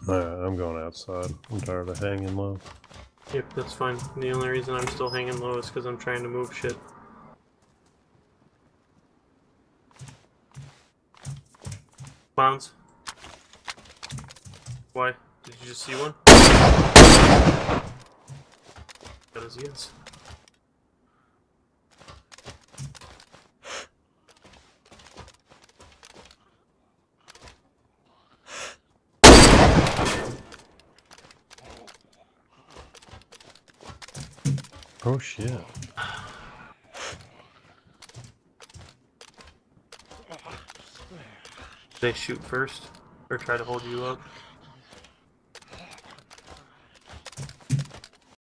Alright, I'm going outside. I'm tired of hanging low. Yep, that's fine. The only reason I'm still hanging low is because I'm trying to move shit. Clowns. Why? Did you just see one? That is yes. Oh shit. They shoot first? Or try to hold you up?